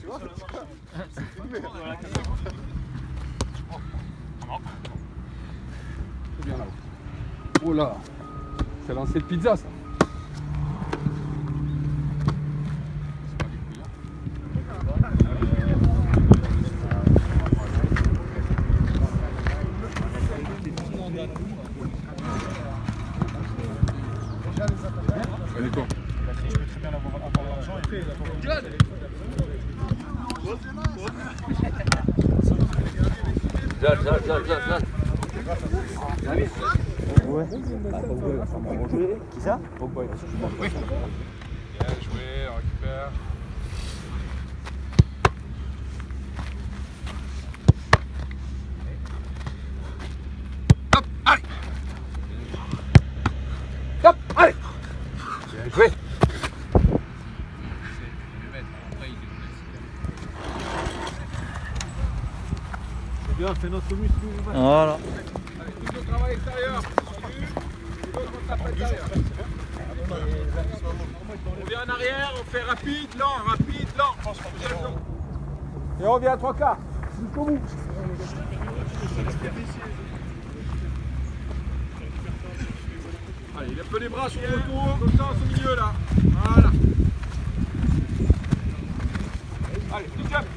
C'est bien là-haut. Oh là, c'est lancé de pizza ça. Ouais. Qui ça? Oui. Bien joué, on récupère. Hop, allez. Hop, allez. Bien joué. C'est bien, fait notre muscle. Voilà. Allez, tout le travail extérieur. On vient en arrière, on fait rapide, lent. Et on revient à 3/4. Jusqu'au bout. Allez, il a un peu les bras sur le retour, comme ça au milieu là. Voilà. Allez, petit jump.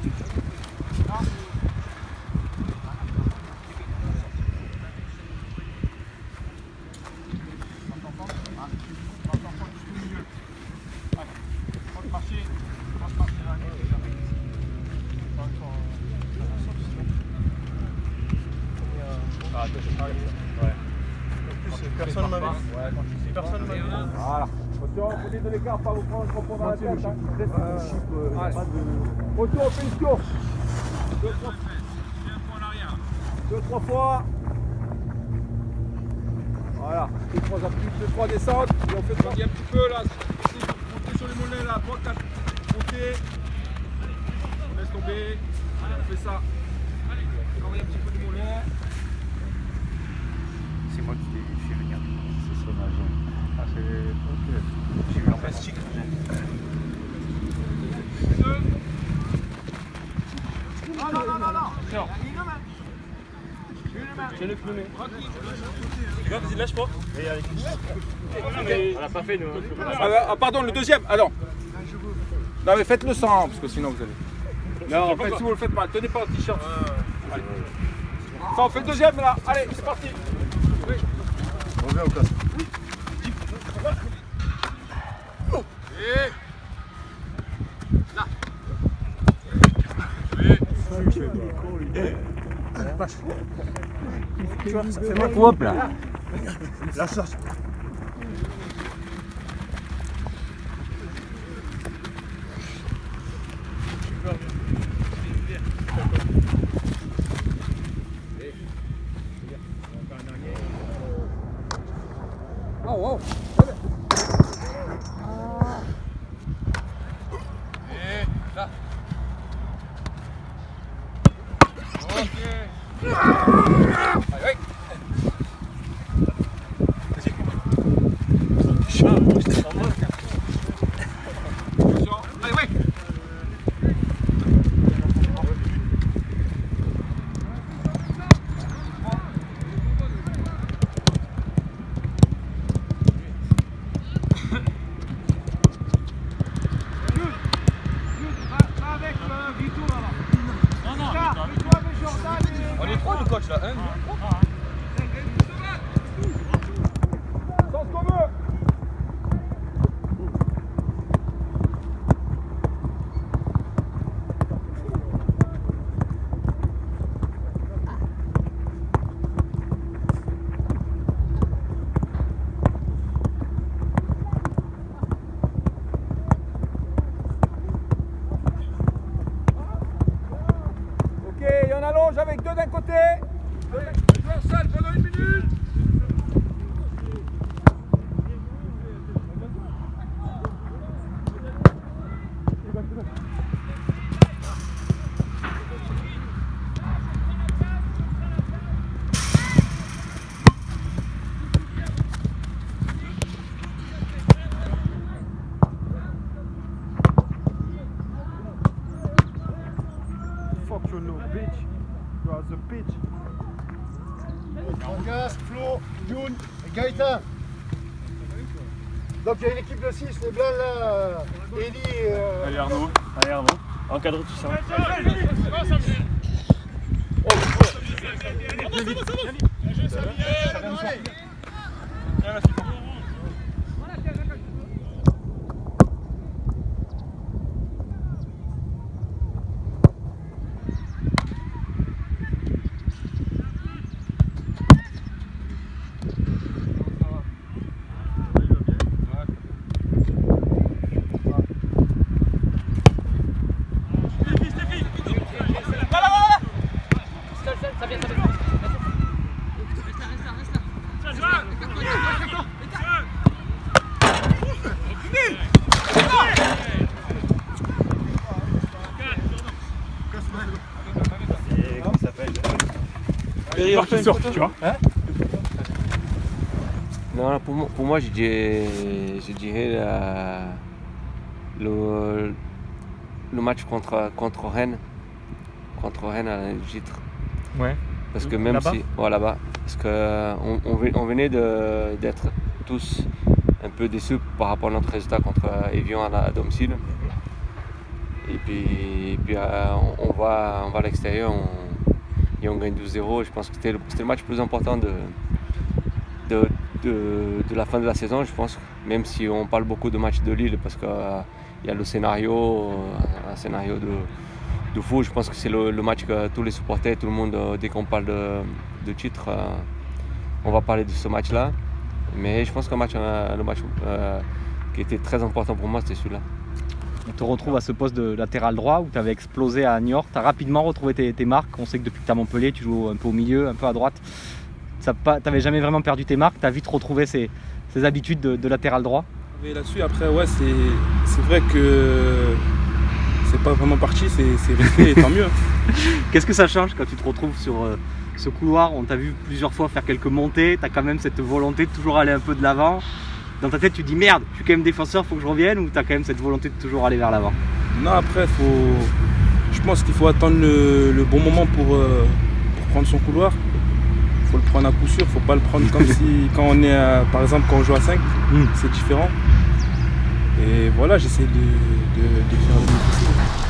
Personne m'a vu. Personne m'a vu. Voilà. Attention, prenez de l'écart, pas vous prendre trop dans la tête. Retour, on fait une course. 2-3 fois. Voilà. 2-3 appuis, 2-3 descentes. Et on fait grandir un petit peu là. Montez sur les mollets là. 3-4. Montez. On laisse tomber. Allez, on fait ça. Travaille un petit peu les mollets. C'est moi qui l'ai fait venir. C'est son agent. Ah, c'est. Ok. J'ai vu en plastique. Non. J'ai le pneu. Vas-y, lâche pas. On l'a pas fait, nous. Ah, pardon, le deuxième. Ah non. Non, mais faites-le sans, parce que sinon vous allez. Non, en fait, si vous le faites pas, tenez pas le t-shirt. Allez. Ça, on fait le deuxième là. Allez, c'est parti. Oui. On revient au classe. Et là. Oui. Tu vois, ça fait mal. Hop là. La sauce. Oh, wow. Et là. Ok. Allez, oui. Allez, oui. On est trois le coach là, hein? Sens qu'on veut. Ok, il y en a allonge avec deux d'un côté. Deux en salle pendant 1 minute. Pitch. You are the pitch. Gas, Flo, Youn et Gaëtan. Donc il y a une équipe de 6, les blancs là, Eli Allez Arnaud. Allez Arnaud. Encadre tout ça. Qui sort, tu vois. Hein? Non, pour moi je dirais le match contre Rennes à Gitre. Ouais. Parce que même si là-bas, parce que on venait d'être tous un peu déçus par rapport à notre résultat contre Evian à domicile. Et puis on va à l'extérieur et on gagne 12-0. Je pense que c'était le match le plus important de la fin de la saison, je pense. Même si on parle beaucoup de match de Lille parce qu'il y a le scénario, un scénario de fou. Je pense que c'est le match que tous les supporters, tout le monde, dès qu'on parle de titre, on va parler de ce match-là. Mais je pense que le match qui était très important pour moi, c'était celui-là. On te retrouve à ce poste de latéral droit où tu avais explosé à Niort. Tu as rapidement retrouvé tes marques. On sait que depuis que tu es à Montpellier, tu joues un peu au milieu, un peu à droite. Tu n'avais jamais vraiment perdu tes marques. Tu as vite retrouvé ces habitudes de latéral droit. Et là-dessus, après, ouais, c'est vrai que c'est pas vraiment parti, c'est resté et tant mieux. Qu'est-ce que ça change quand tu te retrouves sur ce couloir? On t'a vu plusieurs fois faire quelques montées. Tu as quand même cette volonté de toujours aller un peu de l'avant. Dans ta tête, tu te dis merde, je suis quand même défenseur, faut que je revienne, ou tu as quand même cette volonté de toujours aller vers l'avant? Non, après, je pense qu'il faut attendre le bon moment pour prendre son couloir. Il faut le prendre à coup sûr, il ne faut pas le prendre comme si, quand on est, par exemple, quand on joue à 5, c'est différent. Et voilà, j'essaie de faire le mieux possible.